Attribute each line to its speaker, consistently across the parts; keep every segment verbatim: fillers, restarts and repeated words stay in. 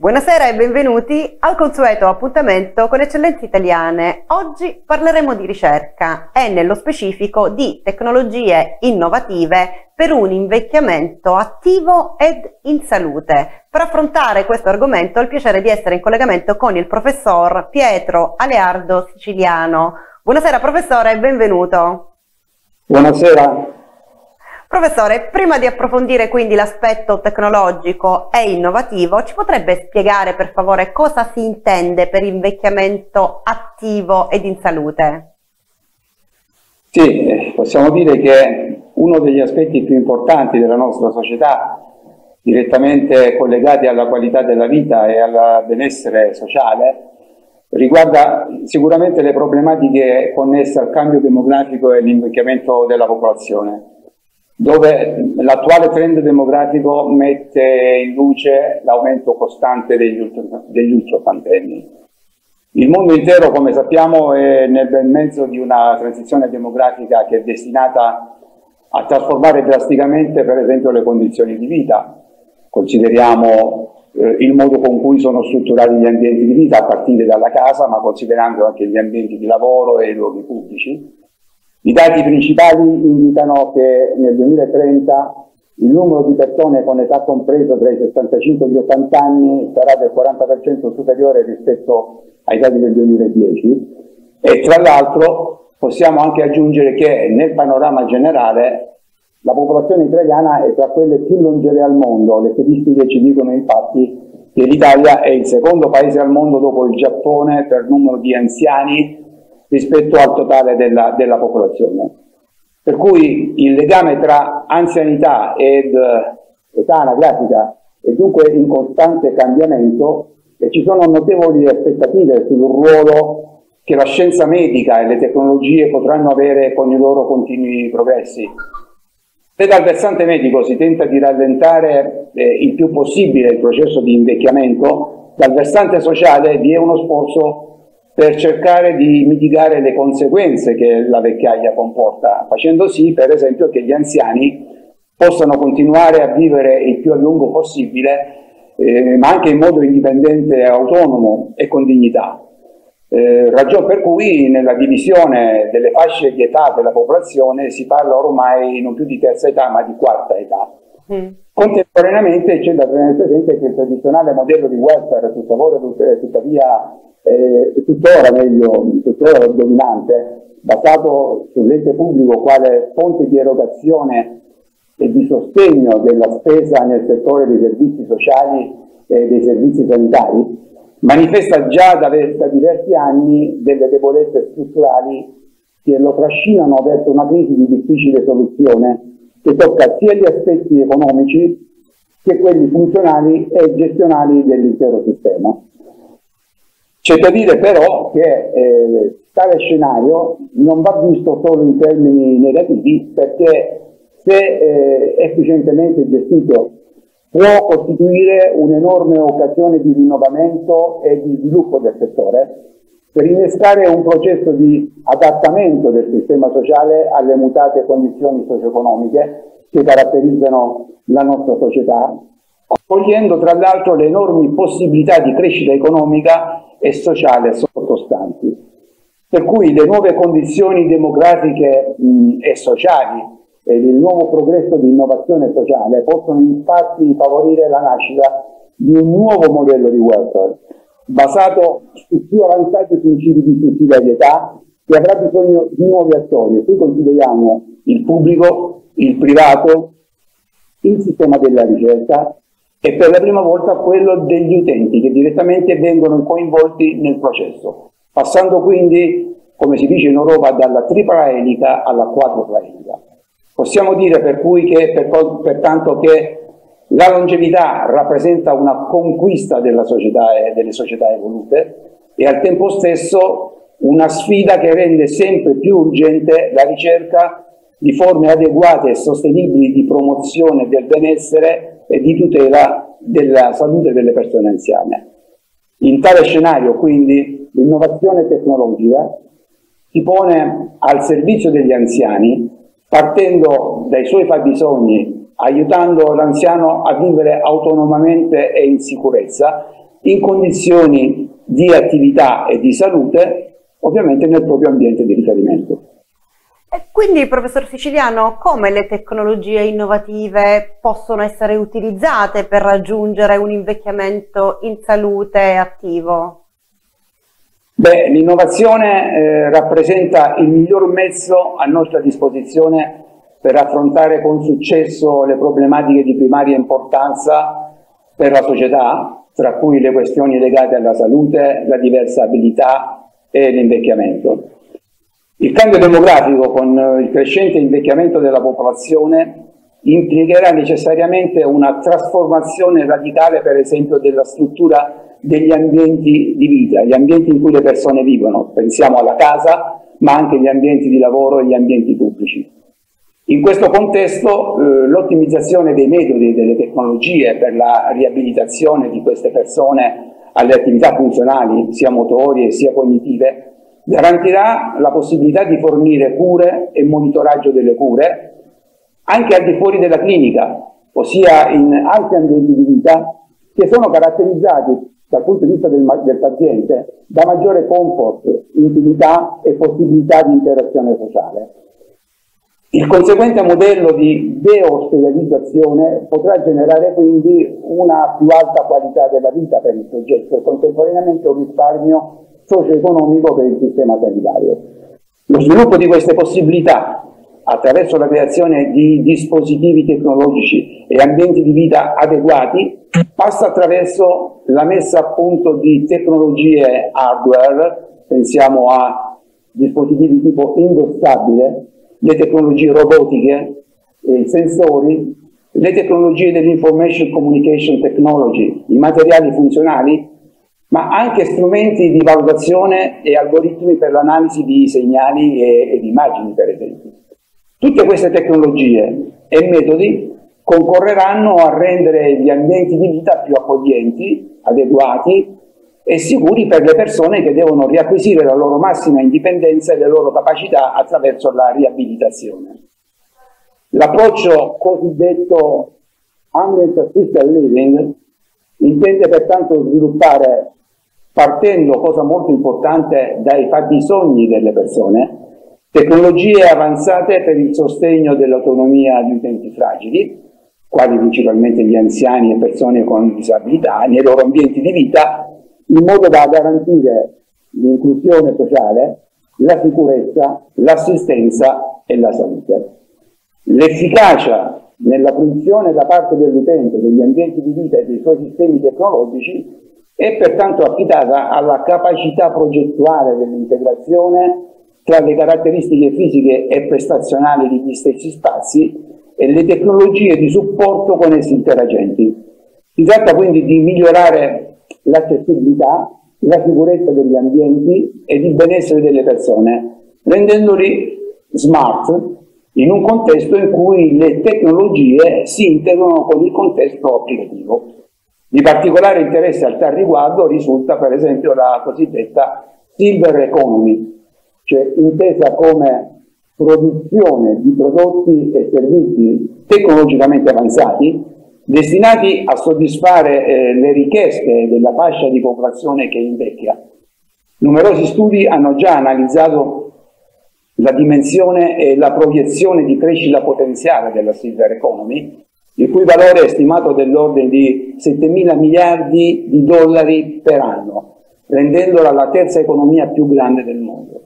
Speaker 1: Buonasera e benvenuti al consueto appuntamento con Eccellenze Italiane. Oggi parleremo di ricerca e nello specifico di tecnologie innovative per un invecchiamento attivo ed in salute. Per affrontare questo argomento ho il piacere di essere in collegamento con il professor Pietro Aleardo Siciliano. Buonasera professore e benvenuto.
Speaker 2: Buonasera.
Speaker 1: Professore, prima di approfondire quindi l'aspetto tecnologico e innovativo, ci potrebbe spiegare per favore cosa si intende per invecchiamento attivo ed in salute?
Speaker 2: Sì, possiamo dire che uno degli aspetti più importanti della nostra società, direttamente collegati alla qualità della vita e al benessere sociale, riguarda sicuramente le problematiche connesse al cambio demografico e all'invecchiamento della popolazione, dove l'attuale trend demografico mette in luce l'aumento costante degli, degli ultraottantenni. Il mondo intero, come sappiamo, è nel bel mezzo di una transizione demografica che è destinata a trasformare drasticamente, per esempio, le condizioni di vita. Consideriamo eh, il modo con cui sono strutturati gli ambienti di vita, a partire dalla casa, ma considerando anche gli ambienti di lavoro e i luoghi pubblici. I dati principali indicano che nel duemilatrenta il numero di persone con età compresa tra i sessantacinque e gli ottanta anni sarà del quaranta per cento superiore rispetto ai dati del duemiladieci e tra l'altro possiamo anche aggiungere che nel panorama generale la popolazione italiana è tra quelle più longeve al mondo. Le statistiche ci dicono infatti che l'Italia è il secondo paese al mondo dopo il Giappone per numero di anziani rispetto al totale della, della popolazione. Per cui il legame tra anzianità ed età anagrafica è dunque in costante cambiamento e ci sono notevoli aspettative sul ruolo che la scienza medica e le tecnologie potranno avere con i loro continui progressi. Se dal versante medico si tenta di rallentare eh, il più possibile il processo di invecchiamento, dal versante sociale vi è uno sforzo per cercare di mitigare le conseguenze che la vecchiaia comporta, facendo sì, per esempio, che gli anziani possano continuare a vivere il più a lungo possibile, eh, ma anche in modo indipendente, autonomo e con dignità. Eh, ragion per cui nella divisione delle fasce di età della popolazione si parla ormai non più di terza età, ma di quarta età. Mm. Contemporaneamente c'è da tenere presente che il tradizionale modello di welfare, tuttavia, è tuttora meglio, tuttora dominante, basato sull'ente pubblico quale fonte di erogazione e di sostegno della spesa nel settore dei servizi sociali e dei servizi sanitari, manifesta già da, da diversi anni delle debolezze strutturali che lo trascinano verso una crisi di difficile soluzione che tocca sia gli aspetti economici che quelli funzionali e gestionali dell'intero sistema. C'è da dire però che eh, tale scenario non va visto solo in termini negativi, perché se eh, efficientemente gestito può costituire un'enorme occasione di rinnovamento e di sviluppo del settore per innescare un processo di adattamento del sistema sociale alle mutate condizioni socio-economiche che caratterizzano la nostra società, cogliendo tra l'altro le enormi possibilità di crescita economica e sociale sottostanti. Per cui le nuove condizioni demografiche mh, e sociali e il nuovo progresso di innovazione sociale possono infatti favorire la nascita di un nuovo modello di welfare, basato su più avanzati principi di sussidiarietà, che avrà bisogno di nuovi attori. Qui consideriamo il pubblico, il privato, il sistema della ricerca e per la prima volta quello degli utenti che direttamente vengono coinvolti nel processo, passando quindi, come si dice in Europa, dalla tripla elica alla quadrupla elica. Possiamo dire per cui che, per, pertanto che la longevità rappresenta una conquista della società e delle società evolute e al tempo stesso una sfida che rende sempre più urgente la ricerca di forme adeguate e sostenibili di promozione del benessere e di tutela della salute delle persone anziane. In tale scenario, quindi, l'innovazione tecnologica si pone al servizio degli anziani, partendo dai suoi fabbisogni, aiutando l'anziano a vivere autonomamente e in sicurezza in condizioni di attività e di salute, ovviamente nel proprio ambiente di riferimento.
Speaker 1: E quindi, professor Siciliano, come le tecnologie innovative possono essere utilizzate per raggiungere un invecchiamento in salute e attivo?
Speaker 2: Beh, l'innovazione eh, rappresenta il miglior mezzo a nostra disposizione per affrontare con successo le problematiche di primaria importanza per la società, tra cui le questioni legate alla salute, la diversa abilità e l'invecchiamento. Il cambio demografico, con il crescente invecchiamento della popolazione, implicherà necessariamente una trasformazione radicale, per esempio, della struttura degli ambienti di vita, gli ambienti in cui le persone vivono. Pensiamo alla casa, ma anche gli ambienti di lavoro e gli ambienti pubblici. In questo contesto, eh, l'ottimizzazione dei metodi e delle tecnologie per la riabilitazione di queste persone alle attività funzionali, sia motorie sia cognitive, garantirà la possibilità di fornire cure e monitoraggio delle cure anche al di fuori della clinica, ossia in altri ambienti di vita che sono caratterizzati dal punto di vista del, del paziente da maggiore comfort, intimità e possibilità di interazione sociale. Il conseguente modello di deospedalizzazione potrà generare quindi una più alta qualità della vita per il soggetto e contemporaneamente un risparmio socio-economico per il sistema sanitario. Lo sviluppo di queste possibilità attraverso la creazione di dispositivi tecnologici e ambienti di vita adeguati passa attraverso la messa a punto di tecnologie hardware, pensiamo a dispositivi tipo indossabile, le tecnologie robotiche, i sensori, le tecnologie dell'information communication technology, i materiali funzionali, ma anche strumenti di valutazione e algoritmi per l'analisi di segnali e, e di immagini, per esempio. Tutte queste tecnologie e metodi concorreranno a rendere gli ambienti di vita più accoglienti, adeguati e sicuri per le persone che devono riacquisire la loro massima indipendenza e le loro capacità attraverso la riabilitazione. L'approccio cosiddetto Ambient Assisted Living intende pertanto sviluppare, partendo, cosa molto importante, dai fabbisogni delle persone, tecnologie avanzate per il sostegno dell'autonomia di utenti fragili, quali principalmente gli anziani e persone con disabilità, nei loro ambienti di vita, in modo da garantire l'inclusione sociale, la sicurezza, l'assistenza e la salute. L'efficacia nella fruizione da parte dell'utente degli ambienti di vita e dei suoi sistemi tecnologici è pertanto affidata alla capacità progettuale dell'integrazione tra le caratteristiche fisiche e prestazionali degli stessi spazi e le tecnologie di supporto con essi interagenti. Si tratta quindi di migliorare l'accessibilità, la sicurezza degli ambienti e il benessere delle persone, rendendoli smart in un contesto in cui le tecnologie si integrano con il contesto applicativo. Di particolare interesse al tal riguardo risulta per esempio la cosiddetta Silver Economy, cioè intesa come produzione di prodotti e servizi tecnologicamente avanzati destinati a soddisfare eh, le richieste della fascia di popolazione che invecchia. Numerosi studi hanno già analizzato la dimensione e la proiezione di crescita potenziale della Silver Economy, il cui valore è stimato dell'ordine di settemila miliardi di dollari per anno, rendendola la terza economia più grande del mondo.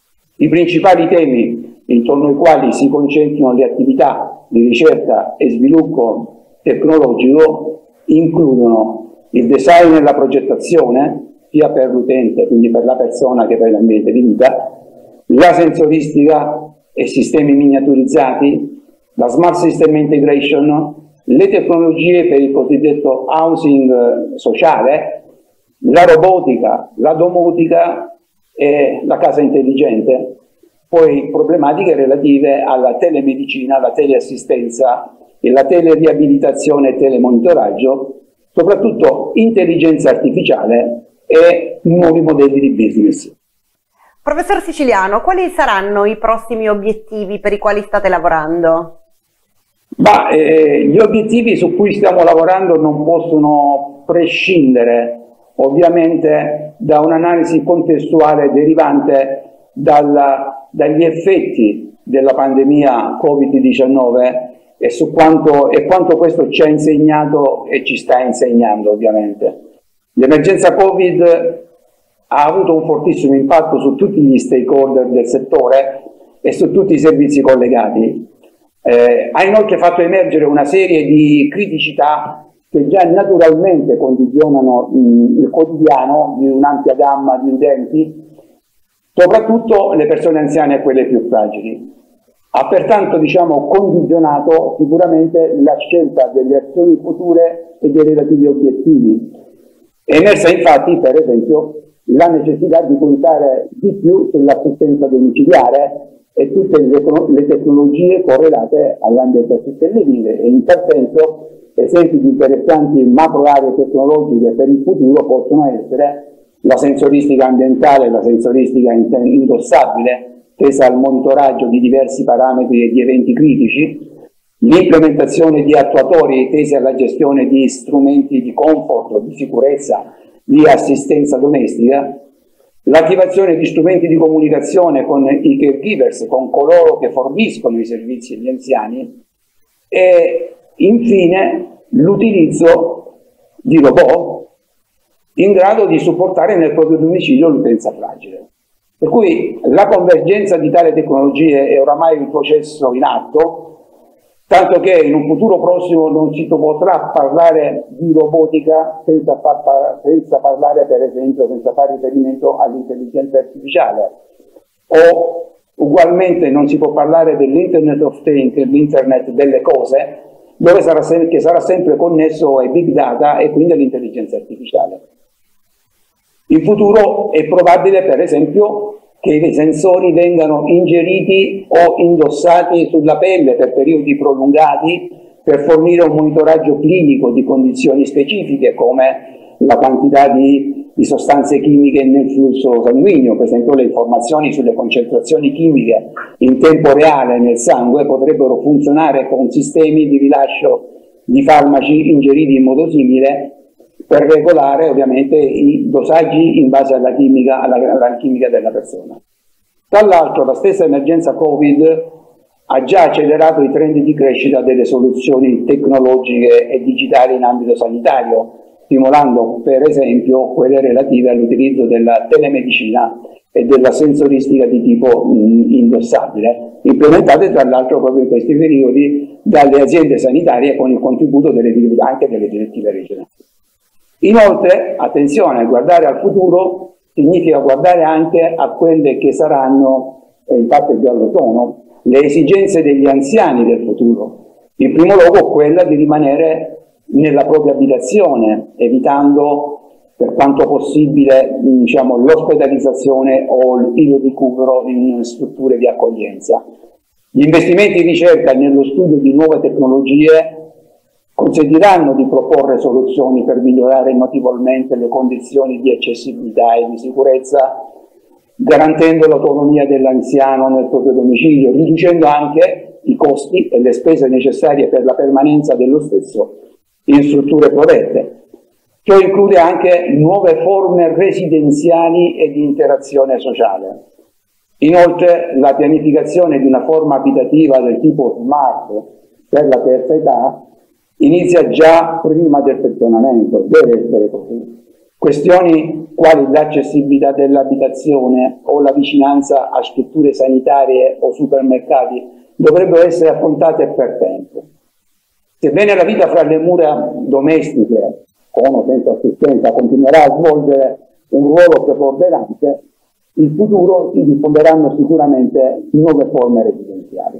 Speaker 2: I principali temi intorno ai quali si concentrano le attività di ricerca e sviluppo tecnologico includono il design e la progettazione, sia per l'utente, quindi per la persona, che per l'ambiente di vita, la sensoristica e sistemi miniaturizzati, la smart system integration, le tecnologie per il cosiddetto housing sociale, la robotica, la domotica e la casa intelligente, poi problematiche relative alla telemedicina, alla teleassistenza e la teleriabilitazione e telemonitoraggio, soprattutto intelligenza artificiale e nuovi modelli di business.
Speaker 1: Professor Siciliano, quali saranno i prossimi obiettivi per i quali state lavorando?
Speaker 2: Ma, eh, gli obiettivi su cui stiamo lavorando non possono prescindere ovviamente da un'analisi contestuale derivante dalla, dagli effetti della pandemia Covid diciannove e su quanto, e quanto questo ci ha insegnato e ci sta insegnando ovviamente. L'emergenza Covid ha avuto un fortissimo impatto su tutti gli stakeholder del settore e su tutti i servizi collegati. Eh, ha inoltre fatto emergere una serie di criticità che già naturalmente condizionano mh, il quotidiano di un'ampia gamma di utenti, soprattutto le persone anziane e quelle più fragili. Ha pertanto, diciamo, condizionato sicuramente la scelta delle azioni future e dei relativi obiettivi. È emersa infatti, per esempio, la necessità di puntare di più sull'assistenza domiciliare e tutte le, le tecnologie correlate all'ambiente assistente e in tal senso esempi di interessanti macro aree tecnologiche per il futuro possono essere la sensoristica ambientale, la sensoristica indossabile, tesa al monitoraggio di diversi parametri e di eventi critici, l'implementazione di attuatori tesi alla gestione di strumenti di comfort, di sicurezza, di assistenza domestica, l'attivazione di strumenti di comunicazione con i caregivers, con coloro che forniscono i servizi agli anziani e infine l'utilizzo di robot in grado di supportare nel proprio domicilio l'utenza fragile. Per cui la convergenza di tali tecnologie è oramai un processo in atto, tanto che in un futuro prossimo non si potrà parlare di robotica senza, far, senza parlare, per esempio, senza fare riferimento all'intelligenza artificiale. O ugualmente non si può parlare dell'Internet of Things, l'internet delle cose, dove sarà, che sarà sempre connesso ai big data e quindi all'intelligenza artificiale. In futuro è probabile, per esempio, che i sensori vengano ingeriti o indossati sulla pelle per periodi prolungati per fornire un monitoraggio clinico di condizioni specifiche come la quantità di, di sostanze chimiche nel flusso sanguigno. Per esempio, le informazioni sulle concentrazioni chimiche in tempo reale nel sangue potrebbero funzionare con sistemi di rilascio di farmaci ingeriti in modo simile per regolare ovviamente i dosaggi in base alla chimica, alla, alla chimica della persona. Tra l'altro la stessa emergenza Covid ha già accelerato i trend di crescita delle soluzioni tecnologiche e digitali in ambito sanitario, stimolando per esempio quelle relative all'utilizzo della telemedicina e della sensoristica di tipo mh, indossabile, implementate tra l'altro proprio in questi periodi dalle aziende sanitarie con il contributo delle, anche delle direttive regionali. Inoltre, attenzione, guardare al futuro significa guardare anche a quelle che saranno, e infatti già lo sono, le esigenze degli anziani del futuro. In primo luogo quella di rimanere nella propria abitazione, evitando per quanto possibile diciamo, l'ospedalizzazione o il ricovero in strutture di accoglienza. Gli investimenti in ricerca e nello studio di nuove tecnologie consentiranno di proporre soluzioni per migliorare notevolmente le condizioni di accessibilità e di sicurezza, garantendo l'autonomia dell'anziano nel proprio domicilio, riducendo anche i costi e le spese necessarie per la permanenza dello stesso in strutture protette. Ciò include anche nuove forme residenziali e di interazione sociale. Inoltre, la pianificazione di una forma abitativa del tipo smart per la terza età inizia già prima del pensionamento, deve essere così. Questioni quali l'accessibilità dell'abitazione o la vicinanza a strutture sanitarie o supermercati dovrebbero essere affrontate per tempo. Sebbene la vita fra le mura domestiche, con o senza assistenza, continuerà a svolgere un ruolo preponderante, in futuro si diffonderanno sicuramente nuove forme residenziali.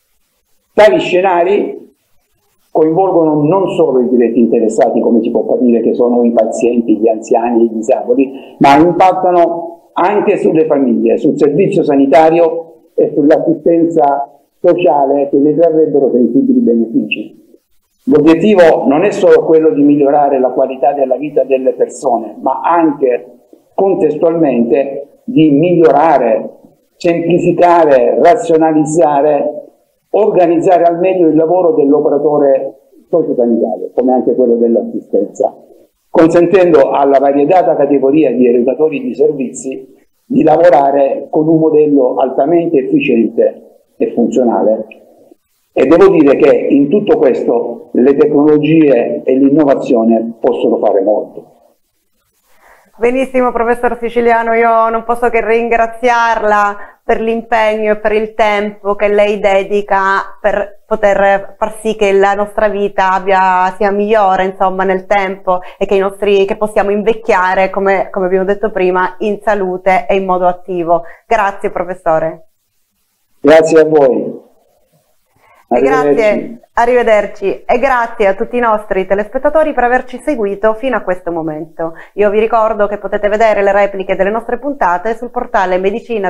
Speaker 2: Tali scenari coinvolgono non solo i diretti interessati, come si può capire, che sono i pazienti, gli anziani, i disabili, ma impattano anche sulle famiglie, sul servizio sanitario e sull'assistenza sociale che ne trarrebbero sensibili benefici. L'obiettivo non è solo quello di migliorare la qualità della vita delle persone, ma anche contestualmente di migliorare, semplificare, razionalizzare, organizzare al meglio il lavoro dell'operatore sociosanitario, come anche quello dell'assistenza. consentendo alla variegata categoria di erogatori di servizi di lavorare con un modello altamente efficiente e funzionale. E devo dire che in tutto questo le tecnologie e l'innovazione possono fare molto.
Speaker 1: Benissimo, professor Siciliano, io non posso che ringraziarla per l'impegno e per il tempo che lei dedica per poter far sì che la nostra vita abbia, sia migliore, insomma, nel tempo, e che, i nostri, che possiamo invecchiare, come, come abbiamo detto prima, in salute e in modo attivo. Grazie, professore.
Speaker 2: Grazie a voi.
Speaker 1: Arrivederci. Grazie, arrivederci e grazie a tutti i nostri telespettatori per averci seguito fino a questo momento. Io vi ricordo che potete vedere le repliche delle nostre puntate sul portale medicina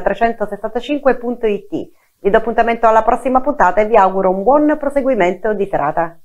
Speaker 1: trecentosessantacinque punto it. Vi do appuntamento alla prossima puntata e vi auguro un buon proseguimento di serata.